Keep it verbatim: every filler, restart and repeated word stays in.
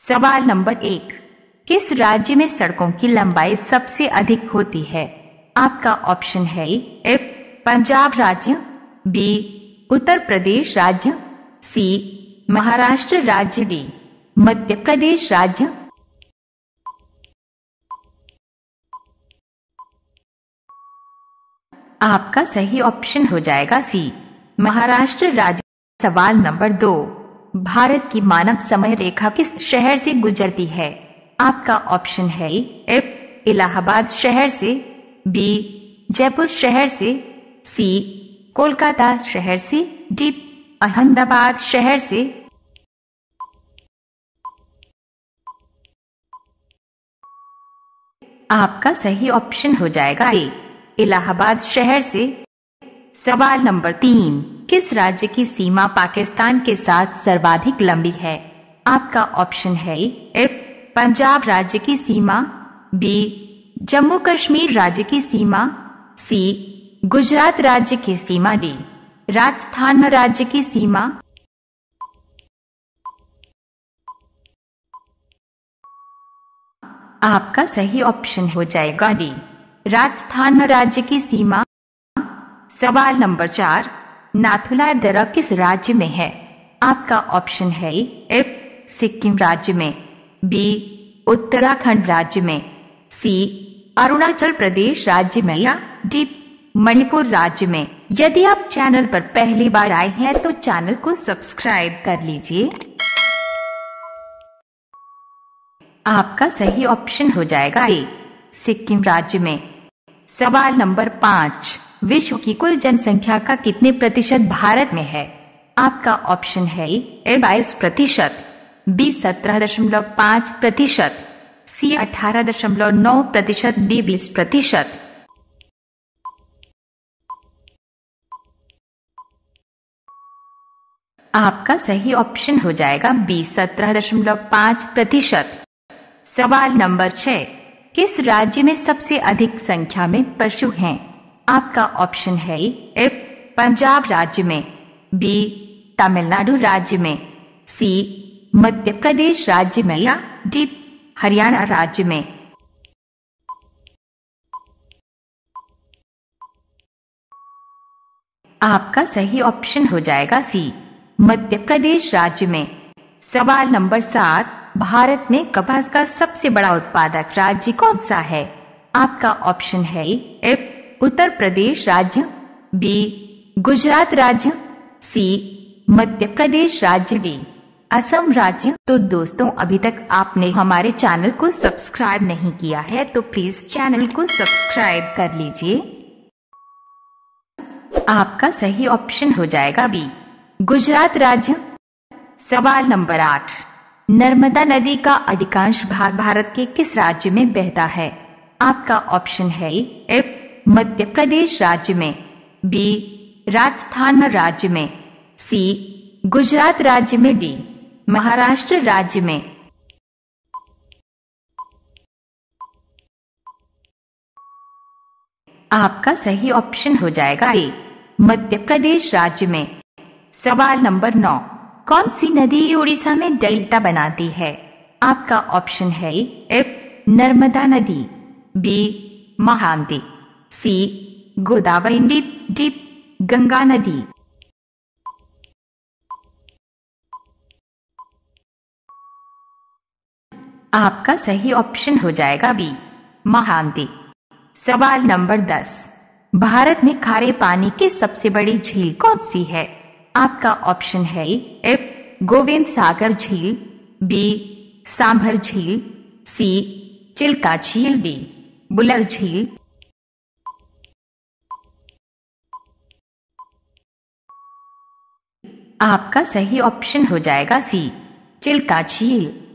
सवाल नंबर एक, किस राज्य में सड़कों की लंबाई सबसे अधिक होती है? आपका ऑप्शन है ए पंजाब राज्य, बी उत्तर प्रदेश राज्य, सी महाराष्ट्र राज्य, डी मध्य प्रदेश राज्य। आपका सही ऑप्शन हो जाएगा सी महाराष्ट्र राज्य। सवाल नंबर दो, भारत की मानव समय रेखा किस शहर से गुजरती है? आपका ऑप्शन है ए इलाहाबाद शहर से, बी जयपुर शहर से, सी कोलकाता शहर से, डी अहमदाबाद शहर से। आपका सही ऑप्शन हो जाएगा ए इलाहाबाद शहर से। सवाल नंबर तीन, किस राज्य की सीमा पाकिस्तान के साथ सर्वाधिक लंबी है? आपका ऑप्शन है ए पंजाब राज्य की सीमा, बी जम्मू कश्मीर राज्य की सीमा, सी गुजरात राज्य की सीमा, डी राजस्थान राज्य की सीमा। आपका सही ऑप्शन हो जाएगा डी राजस्थान राज्य की सीमा। सवाल नंबर चार, नाथुला दर्रा किस राज्य में है? आपका ऑप्शन है ए सिक्किम राज्य में, बी उत्तराखंड राज्य में, सी अरुणाचल प्रदेश राज्य में, या डी मणिपुर राज्य में। यदि आप चैनल पर पहली बार आए हैं तो चैनल को सब्सक्राइब कर लीजिए। आपका सही ऑप्शन हो जाएगा ए सिक्किम राज्य में। सवाल नंबर पांच, विश्व की कुल जनसंख्या का कितने प्रतिशत भारत में है? आपका ऑप्शन है ए बाईस प्रतिशत, बी सत्रह दशमलव पाँच प्रतिशत, सी अठारह दशमलव नौ प्रतिशत, डी बीस प्रतिशत। आपका सही ऑप्शन हो जाएगा बी सत्रह दशमलव पाँच प्रतिशत। सवाल नंबर छह, किस राज्य में सबसे अधिक संख्या में पशु हैं? आपका ऑप्शन है ए पंजाब राज्य में, बी तमिलनाडु राज्य में, सी मध्य प्रदेश राज्य में, या डी हरियाणा राज्य में। आपका सही ऑप्शन हो जाएगा सी मध्य प्रदेश राज्य में। सवाल नंबर सात, भारत में कपास का सबसे बड़ा उत्पादक राज्य कौन सा है? आपका ऑप्शन है ए उत्तर प्रदेश राज्य, बी गुजरात राज्य, सी मध्य प्रदेश राज्य, डी असम राज्य। तो दोस्तों, अभी तक आपने हमारे चैनल को सब्सक्राइब नहीं किया है तो प्लीज चैनल को सब्सक्राइब कर लीजिए। आपका सही ऑप्शन हो जाएगा बी गुजरात राज्य। सवाल नंबर आठ, नर्मदा नदी का अधिकांश भाग भारत के किस राज्य में बहता है? आपका ऑप्शन है ए मध्य प्रदेश राज्य में, बी राजस्थान राज्य में, सी गुजरात राज्य में, डी महाराष्ट्र राज्य में। आपका सही ऑप्शन हो जाएगा ए मध्य प्रदेश राज्य में। सवाल नंबर नौ, कौन सी नदी उड़ीसा में डेल्टा बनाती है? आपका ऑप्शन है ए नर्मदा नदी, B Mahanadi, C Godavari, D Ganga नदी। आपका सही ऑप्शन हो जाएगा बी महानदी। सवाल नंबर दस, भारत में खारे पानी की सबसे बड़ी झील कौन सी है? आपका ऑप्शन है ए गोविंद सागर झील, बी सांभर झील, सी चिल्का झील, डी बुलर झील। आपका सही ऑप्शन हो जाएगा सी चिल्का झील।